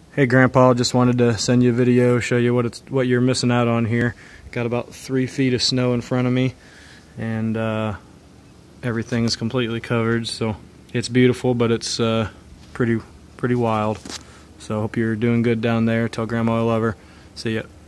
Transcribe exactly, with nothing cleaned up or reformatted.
Hey Grandpa, just wanted to send you a video, show you what it's what you're missing out on here. Got about three feet of snow in front of me, and uh, everything is completely covered. So it's beautiful, but it's uh, pretty pretty wild. So hope you're doing good down there. Tell Grandma I love her. See ya.